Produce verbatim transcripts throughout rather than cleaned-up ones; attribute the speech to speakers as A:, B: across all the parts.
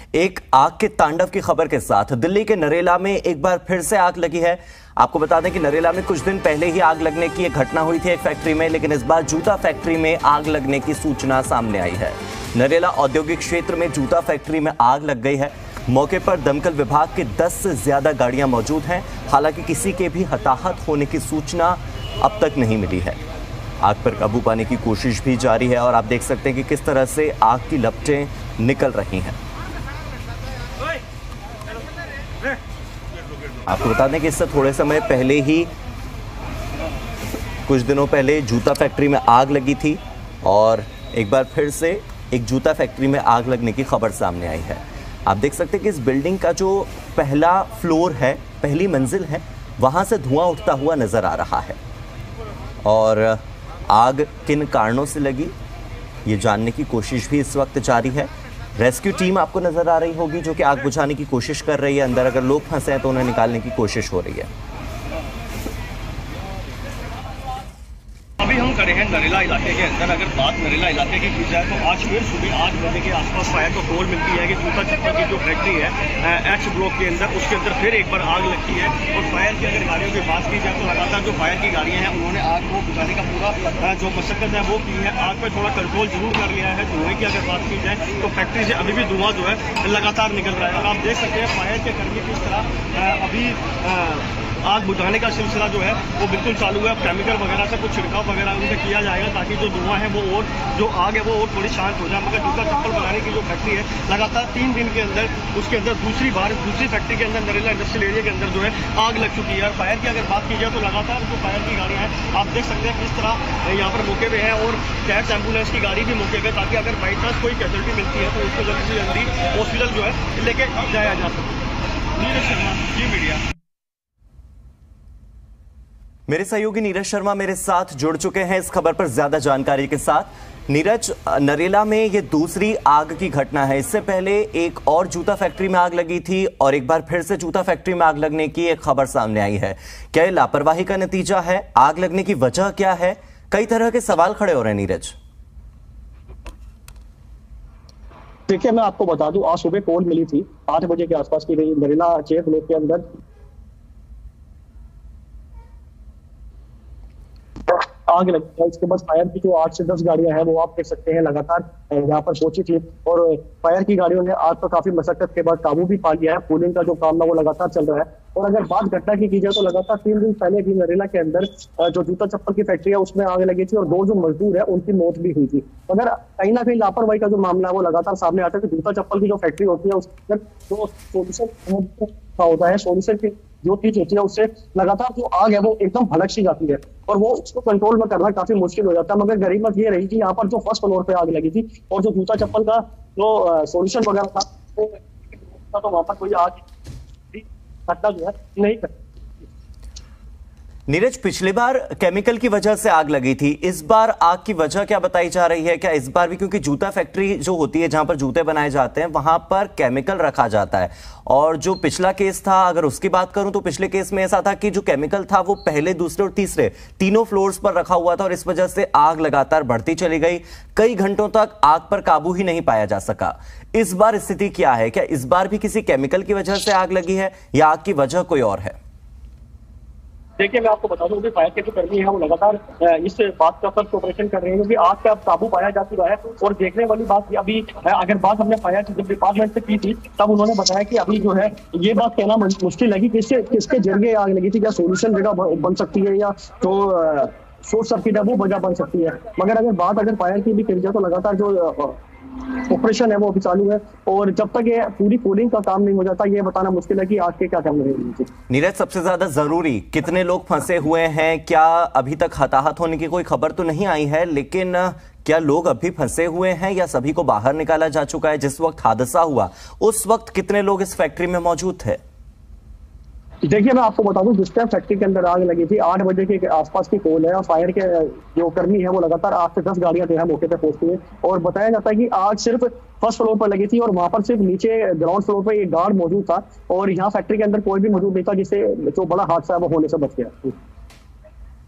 A: एक आग के तांडव की खबर के साथ दिल्ली के नरेला में एक बार फिर से आग लगी है। आपको बता दें कि नरेला में कुछ दिन पहले ही आग लगने की एक घटना हुई थी एक फैक्ट्री में, लेकिन इस बार जूता फैक्ट्री में आग लगने की सूचना सामने आई है। नरेला औद्योगिक क्षेत्र में जूता फैक्ट्री में आग लग गई है। मौके पर दमकल विभाग की दस से ज्यादा गाड़ियां मौजूद हैं। हालांकि किसी के भी हताहत होने की सूचना अब तक नहीं मिली है। आग पर काबू पाने की कोशिश भी जारी है और आप देख सकते हैं कि किस तरह से आग की लपटें निकल रही हैं। आपको बता दें कि इससे थोड़े समय पहले ही कुछ दिनों पहले जूता फैक्ट्री में आग लगी थी और एक बार फिर से एक जूता फैक्ट्री में आग लगने की खबर सामने आई है। आप देख सकते हैं कि इस बिल्डिंग का जो पहला फ्लोर है, पहली मंजिल है, वहां से धुआं उठता हुआ नजर आ रहा है और आग किन कारणों से लगी ये जानने की कोशिश भी इस वक्त जारी है। रेस्क्यू टीम आपको नजर आ रही होगी जो कि आग बुझाने की कोशिश कर रही है। अंदर अगर लोग फंसे हैं तो उन्हें निकालने की कोशिश हो रही है।
B: अभी हम खड़े हैं नरेला इलाके के अंदर। अगर बात नरेला इलाके की की जाए तो आज फिर सुबह आठ बजे के आसपास फायर को कॉल मिलती है कि जूता चप्पल की जो फैक्ट्री है एच ब्लॉक के अंदर, उसके अंदर फिर एक बार आग लगती है। और फायर की अगर गाड़ियों की बात की जाए तो लगातार जो फायर की गाड़ियां हैं उन्होंने आग को बुझाने का पूरा जो मशक्कत है वो की है। आग पर थोड़ा कंट्रोल जरूर कर लिया है। धुएं की अगर बात की जाए तो फैक्ट्री से अभी भी धुआं जो है लगातार निकल रहा है और आप देख सकते हैं फायर के कर्मी किस तरह अभी आग बुझाने का सिलसिला जो है वो बिल्कुल चालू है। केमिकल वगैरह से कुछ छिड़काव वगैरह उनसे किया जाएगा ताकि जो धुआं है वो और जो आग है वो और थोड़ी शांत हो जाए। मगर जूता चप्पल बनाने की जो फैक्ट्री है लगातार तीन दिन के अंदर उसके अंदर दूसरी बार दूसरी फैक्ट्री के अंदर नरेला इंडस्ट्रियल एरिया के अंदर जो है आग लग चुकी है। और फायर की अगर बात की जाए तो लगातार जो फायर की गाड़ियां हैं आप देख सकते हैं किस तरह यहाँ पर मौके पे है और कैट्स एम्बुलेंस की गाड़ी भी मौके पे, ताकि अगर बाई चांस कोई कैजुअल्टी मिलती है तो उसको जल्दी से जल्दी हॉस्पिटल जो है लेके जाया जा सके। नीरज शर्मा, जी मीडिया।
A: मेरे सहयोगी नीरज शर्मा मेरे साथ जुड़ चुके हैं इस खबर पर ज्यादा जानकारी के साथ। नीरज, नरेला में ये दूसरी आग की घटना है। इससे पहले एक और जूता फैक्ट्री में आग लगी थी और एक बार फिर से जूता फैक्ट्री में आग लगने की एक खबर सामने आई है। क्या ये लापरवाही का नतीजा है? आग लगने की वजह क्या है? कई तरह के सवाल खड़े हो रहे हैं नीरज।
C: देखिए, मैं आपको बता दूं, आज सुबह कॉल मिली थी आठ बजे के आसपास की नरेला छह फ्लोर के अंदर आग लगी है। इसके बाद फायर की जो आठ से दस गाड़ियां हैं वो आप देख सकते हैं लगातार यहाँ पर पहुंची थी और फायर की गाड़ियों ने आग पर काफी मशक्कत के बाद काबू भी पा लिया है। कूलिंग का जो काम है वो लगातार चल रहा है। और अगर बात घटना की की जाए तो लगातार तीन दिन पहले भी नरेला के अंदर जो जूता चप्पल की फैक्ट्री है उसमें आग लगी थी और दो जो मजदूर है उनकी मौत भी हुई थी। मगर कहीं ना कहीं लापरवाही का जो मामला है वो लगातार सामने आता है कि जूता चप्पल की जो फैक्ट्री होती है उसके अंदर जो सोल्यूशन होता है, सोल्यूशन की जो चीज होती है उससे लगातार जो आग है वो एकदम भड़क सी जाती है और वो उसको कंट्रोल में करना काफी मुश्किल हो जाता है। मगर गरीबत ये रही कि यहाँ पर जो फर्स्ट फ्लोर पे आग लगी थी और जो जूता चप्पल का जो सॉल्यूशन वगैरह था तो वहां पर कोई आग घटना जो है नहीं कर।
A: नीरज, पिछली बार केमिकल की वजह से आग लगी थी, इस बार आग की वजह क्या बताई जा रही है? क्या इस बार भी, क्योंकि जूता फैक्ट्री जो होती है जहां पर जूते बनाए जाते हैं वहां पर केमिकल रखा जाता है और जो पिछला केस था अगर उसकी बात करूं तो पिछले केस में ऐसा था कि जो केमिकल था वो पहले, दूसरे और तीसरे तीनों फ्लोर्स पर रखा हुआ था और इस वजह से आग लगातार बढ़ती चली गई। कई घंटों तक आग पर काबू ही नहीं पाया जा सका। इस बार स्थिति क्या है? क्या इस बार भी किसी केमिकल की वजह से आग लगी है या आग की वजह कोई और है?
C: देखिए, मैं आपको बता दूं कि फायर के जो कर्मी है वो लगातार इस बात का सर्च ऑपरेशन कर रहे हैं क्योंकि आग का काबू पाया जा चुका है। और देखने वाली बात अभी अगर बात हमने फायर जब डिपार्टमेंट से की थी तब उन्होंने बताया कि अभी जो है ये बात कहना मुश्किल लगी किसके किसके जरिए आग लगी थी। क्या सोल्यूशन जगह बन सकती है या तो शॉर्ट सर्किट है वो वजह बन सकती है। मगर अगर बात अगर फायर की भी करी जाए तो लगातार जो ऑपरेशन है वो अभी चालू है और जब तक ये पूरी कूलिंग का काम नहीं हो जाता ये बताना मुश्किल है कि आग के क्या काम रहेगी।
A: नीरज, सबसे ज्यादा जरूरी, कितने लोग फंसे हुए हैं? क्या अभी तक हताहत होने की कोई खबर तो नहीं आई है, लेकिन क्या लोग अभी फंसे हुए हैं या सभी को बाहर निकाला जा चुका है? जिस वक्त हादसा हुआ उस वक्त कितने लोग इस फैक्ट्री में मौजूद थे?
C: देखिए, मैं आपको बता दूं, जिस टाइम फैक्ट्री के अंदर आग लगी थी आठ बजे के आसपास की कॉल है और फायर के जो कर्मी है वो लगातार आठ से दस गाड़ियां जो है मौके पे पहुंचती है और बताया जाता है कि आग सिर्फ फर्स्ट फ्लोर पर लगी थी और वहां पर सिर्फ नीचे ग्राउंड फ्लोर पर एक गार्ड मौजूद था और यहाँ फैक्ट्री के अंदर कोई भी मौजूद नहीं था जिससे जो बड़ा हादसा है वो होने से बच गया।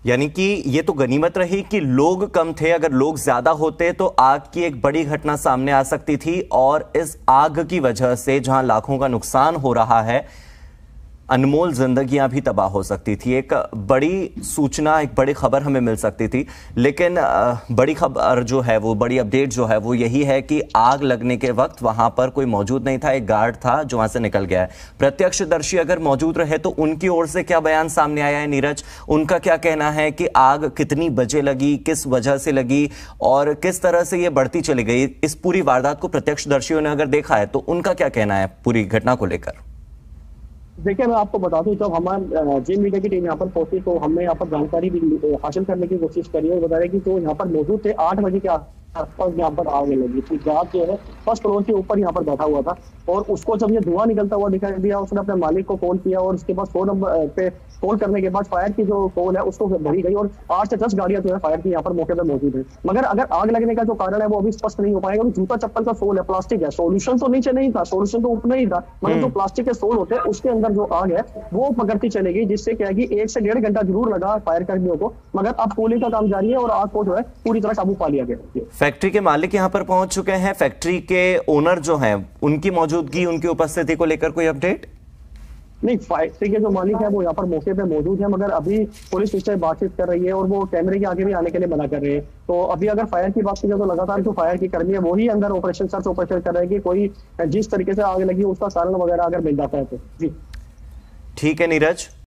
A: यानी कि ये तो गनीमत रही कि लोग कम थे, अगर लोग ज्यादा होते तो आग की एक बड़ी घटना सामने आ सकती थी और इस आग की वजह से जहां लाखों का नुकसान हो रहा है, अनमोल जिंदगियां भी तबाह हो सकती थी। एक बड़ी सूचना, एक बड़ी खबर हमें मिल सकती थी, लेकिन बड़ी खबर जो है वो, बड़ी अपडेट जो है वो यही है कि आग लगने के वक्त वहां पर कोई मौजूद नहीं था, एक गार्ड था जो वहां से निकल गया है। प्रत्यक्षदर्शी अगर मौजूद रहे तो उनकी ओर से क्या बयान सामने आया है नीरज? उनका क्या कहना है कि आग कितनी बजे लगी, किस वजह से लगी और किस तरह से ये बढ़ती चली गई? इस पूरी वारदात को प्रत्यक्षदर्शियों ने अगर देखा है तो उनका क्या कहना है पूरी घटना को लेकर?
C: देखिए, मैं आपको बता दूं, जब हमारे जी मीडिया की टीम यहाँ पर पहुंची तो हमने यहाँ पर जानकारी भी हासिल करने की कोशिश करी और बता रहे कि जो यहाँ पर मौजूद थे आठ बजे के आसपास यहाँ पर आग लगी थी। गार्ड जो है फर्स्ट फ्लोर के ऊपर यहाँ पर बैठा हुआ था और उसको जब ये धुआं निकलता हुआ दिखाई दिया, उसने अपने मालिक को कॉल किया और उसके बाद फोन नंबर पे कॉल करने के बाद फायर की जो कॉल है उसको भरी गई और आठ से दस गाड़ियां जो है फायर की यहाँ पर मौके पर मौजूद है। मगर अगर आग लगने का जो कारण है वो अभी स्पष्ट नहीं हो पाएगा। जूता चप्पल का सोल है, प्लास्टिक है, सोल्यूशन तो नीचे नहीं था, सोल्यूशन तो ऊपर नहीं था, मगर जो प्लास्टिक के सोल होते हैं उसके अंदर जो आग है वो पकड़ती चलेगी, जिससे क्या है कि एक से डेढ़ घंटा जरूर लगा फायर कर्मियों को, मगर अब कूलिंग का काम जारी है और आग को जो है पूरी तरह काबू पा लिया गया।
A: फैक्ट्री के मालिक यहाँ पर पहुंच चुके हैं, फैक्ट्री के ओनर जो हैं उनकी मौजूदगी, उनकी उपस्थिति को लेकर कोई अपडेट?
C: नहीं, फैक्ट्री के जो मालिक है वो यहाँ पर मौके पे मौजूद है, मगर अभी पुलिस उससे बातचीत कर रही है और वो कैमरे के आगे भी आने के लिए मना कर रहे हैं। तो अभी अगर फायर की बात की जाए तो लगातार जो फायर की कर्मी है वही अंदर ऑपरेशन सर्च ऑपरेशन कर रहे हैं कि कोई जिस तरीके से आग लगी उसका कारण वगैरह अगर मिल जाता है तो। जी
A: ठीक है नीरज।